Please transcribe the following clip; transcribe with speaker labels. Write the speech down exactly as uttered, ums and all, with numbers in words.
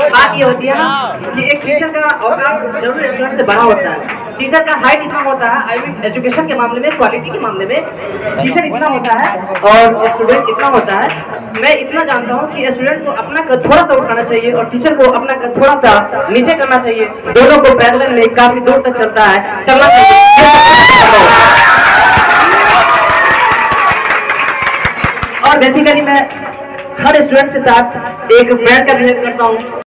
Speaker 1: बात ये होती है ना कि एक टीचर का औकात जरूर स्टूडेंट से बड़ा होता है। टीचर का हाइट इतना होता है, आई मीन एजुकेशन के मामले में, क्वालिटी के मामले में टीचर इतना होता है और स्टूडेंट इतना होता है। मैं इतना जानता हूँ कि स्टूडेंट को अपना कद थोड़ा सा उठाना चाहिए और टीचर को अपना कद थोड़ा सा नीचे करना चाहिए। दोनों को पैरेलल में काफी दूर तक चलता है, चलना चाहिए। और बेसिकली मैं हर स्टूडेंट के साथ एक फ्रेंड का बिहेव करता हूँ।